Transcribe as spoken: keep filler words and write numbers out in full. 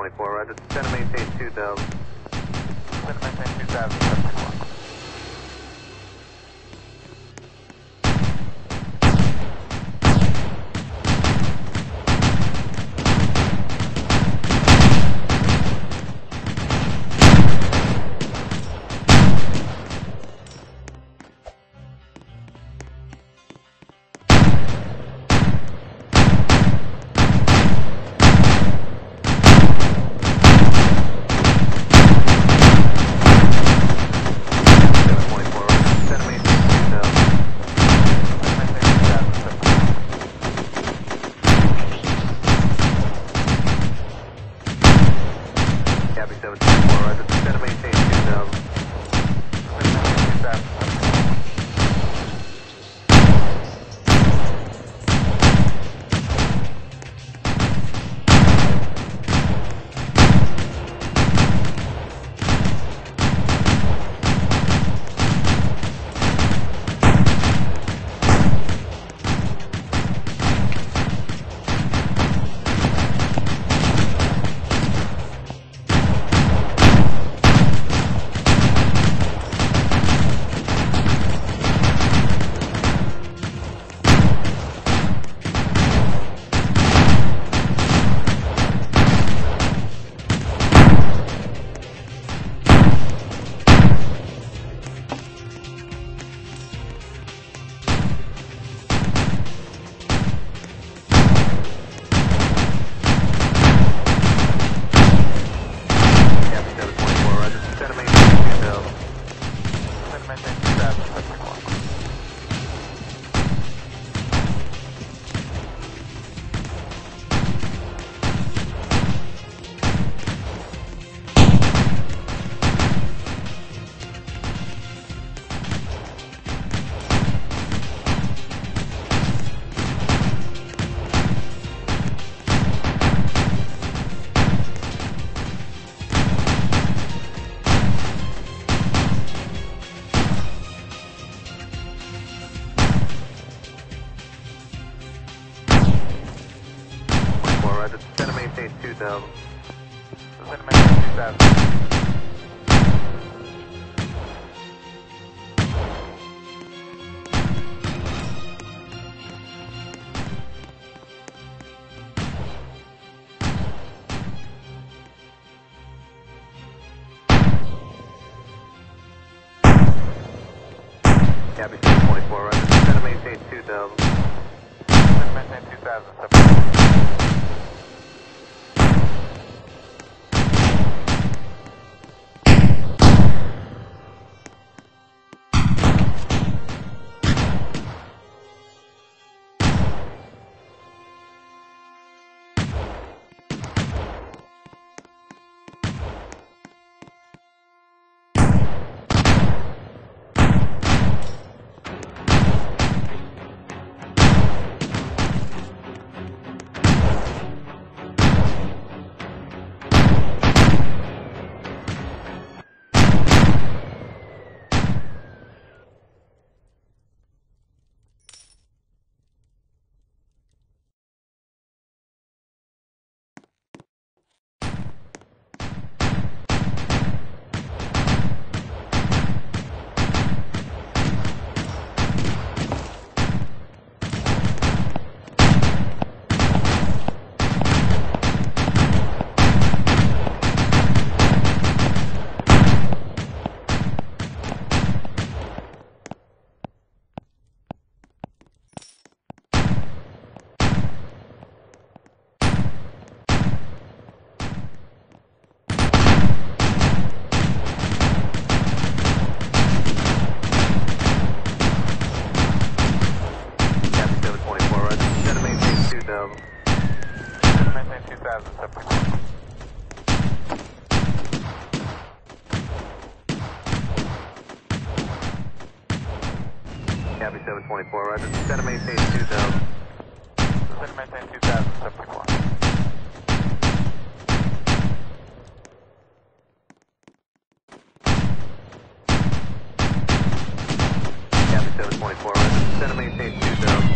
twenty-four, roger. Descend and maintain two thousand. Descend and maintain two thousand, seven twenty-one. Descend and maintain two thousand. Descend and maintain two thousand. Copy seven twenty-four, roger. Descend and maintain two thousand. Descend and maintain two thousand, seven. Copy seven twenty-four, roger. Descend and maintain two thousand. Descend and maintain two thousand, seven twenty-four. Copy seven twenty-four, roger. Descend and maintain two thousand.